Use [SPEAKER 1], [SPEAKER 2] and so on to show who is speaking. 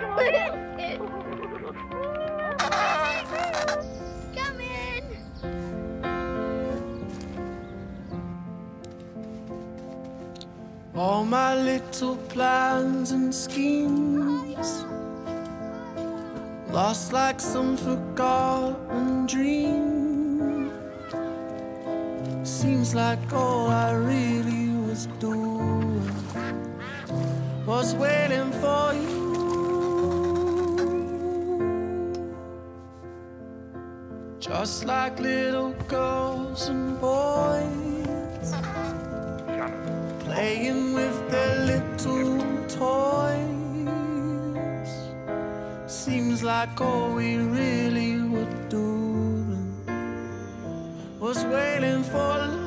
[SPEAKER 1] Come in.
[SPEAKER 2] All my little plans and schemes lost like some forgotten dream. Seems like all I really was doing was waiting for you. Just like little girls and boys playing with their little toys. Seems like all we really were doing was waiting for love.